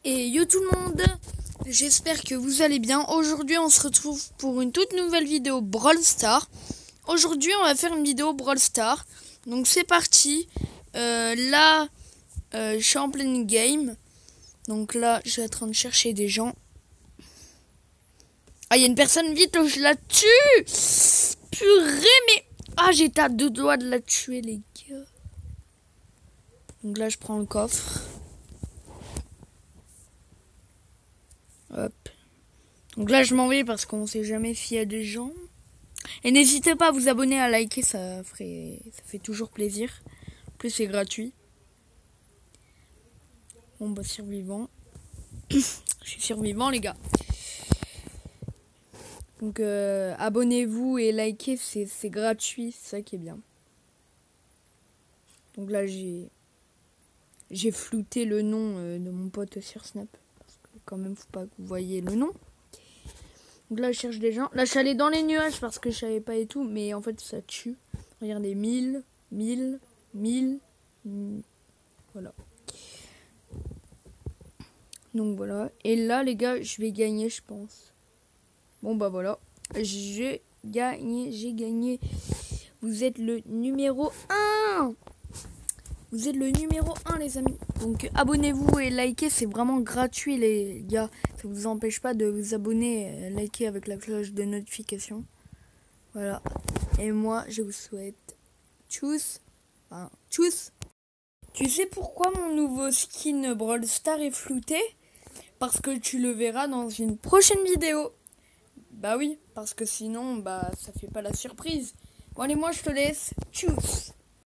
Et yo tout le monde, j'espère que vous allez bien. Aujourd'hui on se retrouve pour une toute nouvelle vidéo Brawl Stars. Aujourd'hui on va faire une vidéo Brawl Stars. Donc c'est parti. Là je suis en pleine game. Donc là je suis en train de chercher des gens. Ah, il y a une personne, vite, je la tue. Purée, mais... Ah, j'étais à 2 doigts de la tuer, les gars. Donc là, je prends le coffre. Hop. Donc là, je m'en vais parce qu'on sait jamais s'il y a des gens. Et n'hésitez pas à vous abonner, à liker, ça fait toujours plaisir. En plus, c'est gratuit. Bon, bah, survivant. Je suis survivant, les gars. Donc abonnez-vous et likez, c'est gratuit, c'est ça qui est bien. Donc là j'ai flouté le nom de mon pote sur Snap. Parce que quand même faut pas que vous voyez le nom. Donc là je cherche des gens. Là je suis allée dans les nuages parce que je savais pas et tout. Mais en fait ça tue. Regardez, 1000. Voilà. Donc voilà. Et là les gars je vais gagner je pense. Bon bah voilà, j'ai gagné. Vous êtes le numéro 1. Vous êtes le numéro 1 les amis. Donc abonnez-vous et likez, c'est vraiment gratuit les gars. Ça vous empêche pas de vous abonner, liker avec la cloche de notification. Voilà. Et moi je vous souhaite tchuss. Enfin, tchuss. Tu sais pourquoi mon nouveau skin Brawl Stars est flouté? Parce que tu le verras dans une prochaine vidéo. Bah oui, parce que sinon, bah ça fait pas la surprise. Bon allez, moi je te laisse. Tchuss.